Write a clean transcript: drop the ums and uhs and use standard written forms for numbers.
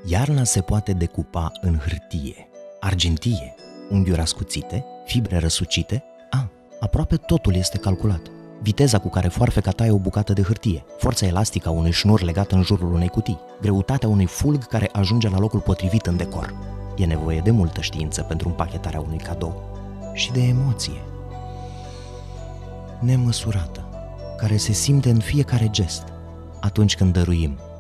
Iarna se poate decupa în hârtie, argintie, unghiuri ascuțite, fibre răsucite. Aproape totul este calculat. Viteza cu care foarfeca taie o bucată de hârtie, forța elastică a unui șnur legat în jurul unei cutii, greutatea unui fulg care ajunge la locul potrivit în decor. E nevoie de multă știință pentru împachetarea unui cadou și de emoție nemăsurată, care se simte în fiecare gest atunci când dăruim